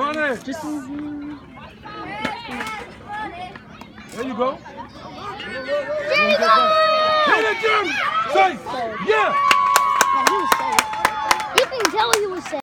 on it. Just There you go. Hit it, Jim. Safe. Yeah. he was safe. You can tell he was safe.